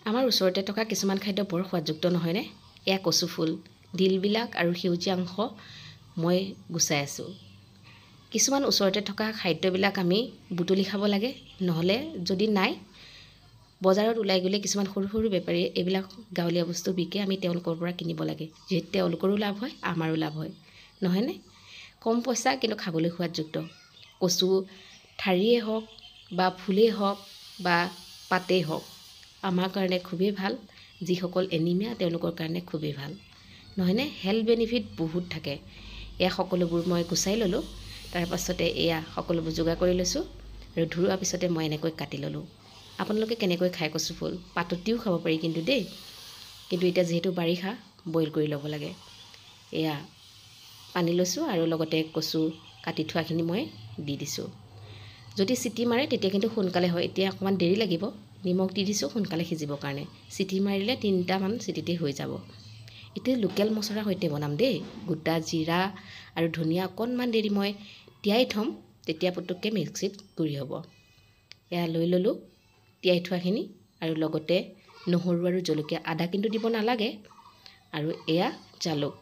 আমাৰ ওচৰতে থকা কিছুমান খাদ্য বৰ সোৱাদযুক্ত নহয়নে? এয়া কচু ফুল, দিলবিলাক আৰু সেউজীয়া অংশ মই গুচাই আছোঁ। কিছুমান ওচৰতে থকা খাদ্যবিলাক আমি বুটলি খাব লাগে, নহ'লে যদি নাই বজাৰত ওলাই গ'লে কিছুমান সৰু সৰু বেপাৰীয়ে এইবিলাক গাঁৱলীয়া বস্তু বিকে, আমি তেওঁলোকৰ পৰা কিনিব লাগে। যিহেতু তেওঁলোকৰো লাভ হয়, আমাৰো লাভ হয়, নহয়নে? কম পইচা কিন্তু খাবলৈ সোৱাদযুক্ত। কচু ঠাৰিয়েই হওক বা ফুলেই হওক বা পাতেই হওক, আমাৰ কাৰণে খুবেই ভাল। যিসকল এনিমিয়া তেওঁলোকৰ কাৰণে খুবেই ভাল, নহয়নে? হেল্থ বেনিফিট বহুত থাকে। এয়া সকলোবোৰ মই গুচাই ল'লোঁ। তাৰপাছতে এয়া সকলোবোৰ যোগাৰ কৰি লৈছোঁ আৰু ধুওৱাৰ পিছতে মই এনেকৈ কাটি ল'লোঁ। আপোনালোকে কেনেকৈ খায় কচু ফুল? পাততিও খাব পাৰি কিন্তু দেই। কিন্তু এতিয়া যিহেতু বাৰিষা, বইল কৰি ল'ব লাগে। এয়া পানী লৈছোঁ আৰু লগতে কচু কাটি থোৱাখিনি মই দি দিছোঁ। যদি চিটি মাৰে তেতিয়া কিন্তু সোনকালে হয়। এতিয়া অকণমান দেৰি লাগিব। নিমখ দি দিছোঁ সোনকালে সিজিবৰ কাৰণে। চিটি মাৰিলে 3টামান চিটিতেই হৈ যাব। এতিয়া লোকেল মছলাৰ সৈতে বনাম দেই। গোটা জিৰা আৰু ধনিয়া অকণমান দেৰি মই তিয়াই থ'ম, তেতিয়া পুতুককৈ মিক্সিত গুড়ি হ'ব। এয়া লৈ ল'লোঁ তিয়াই থোৱাখিনি আৰু লগতে নহৰু আৰু জলকীয়া, আদা কিন্তু দিব নালাগে। আৰু এয়া জালুক।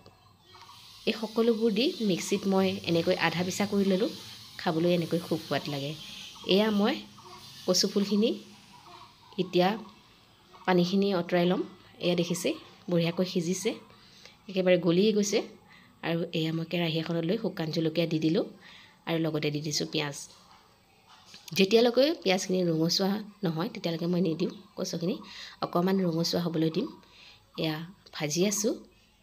এই সকলোবোৰ দি মিক্সিত মই এনেকৈ আধা পিচা কৰি ল'লোঁ। খাবলৈ এনেকৈ খুব সোৱাদ লাগে। এয়া মই কচু ফুলখিনি এতিয়া পানীখিনি আঁতৰাই ল'ম। এয়া দেখিছে বঢ়িয়াকৈ সিজিছে, একেবাৰে গলিয়ে গৈছে। আৰু এয়া মই কেৰাহী এখনত লৈ শুকান জলকীয়া দি দিলোঁ আৰু লগতে দি দিছোঁ পিঁয়াজ। যেতিয়ালৈকে পিঁয়াজখিনি ৰঙচুৱা নহয় তেতিয়ালৈকে মই নিদিওঁ কচুখিনি, অকণমান ৰঙচুৱা হ'বলৈ দিম। এয়া ভাজি আছোঁ।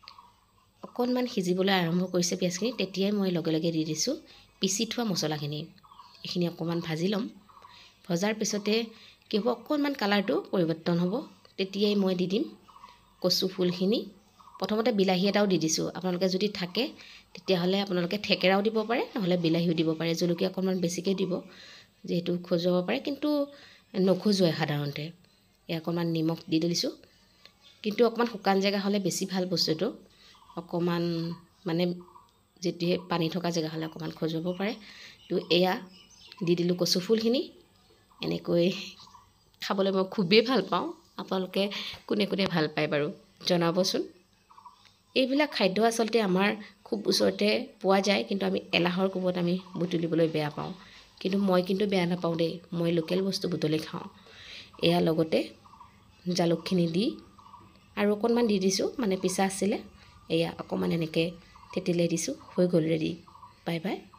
অকণমান সিজিবলৈ আৰম্ভ কৰিছে পিঁয়াজখিনি, তেতিয়াই মই লগে লগে দি দিছোঁ পিচি থোৱা মছলাখিনি। এইখিনি অকণমান ভাজি ল'ম। ভজাৰ পিছতে কি হ'ব, অকণমান কালাৰটো পৰিৱৰ্তন হ'ব, তেতিয়াই মই দি দিম কচু ফুলখিনি। প্ৰথমতে বিলাহী এটাও দি দিছোঁ। আপোনালোকে যদি থাকে তেতিয়াহ'লে আপোনালোকে থেকেৰাও দিব পাৰে, নহ'লে বিলাহীও দিব পাৰে। জলকীয়া অকণমান বেছিকৈ দিব, যিহেতু খজুৱাব পাৰে, কিন্তু নখজুৱাই সাধাৰণতে। এয়া অকণমান নিমখ দি দিছোঁ, কিন্তু অকণমান শুকান জেগা হ'লে বেছি ভাল বস্তুটো। অকণমান মানে যেতিয়া পানী থকা জেগা হ'লে অকণমান খজুৱাব পাৰে। তো এয়া দি দিলোঁ কচু ফুলখিনি। এনেকৈ খাবলৈ মই খুবেই ভাল পাওঁ। আপোনালোকে কোনে কোনে ভাল পায় বাৰু জনাবচোন। এইবিলাক খাদ্য আচলতে আমাৰ খুব ওচৰতে পোৱা যায়, কিন্তু আমি এলাহৰ কোবত আমি বুটলিবলৈ বেয়া পাওঁ। কিন্তু মই কিন্তু বেয়া নাপাওঁ দেই, মই লোকেল বস্তু বুটলি খাওঁ। এয়া লগতে জালুকখিনি দি আৰু অকণমান দি দিছোঁ, মানে পিছা আছিলে। এয়া অকণমান এনেকৈ থেতেলিয়াই দিছোঁ। হৈ গ'ল ৰেডি। Bye bye.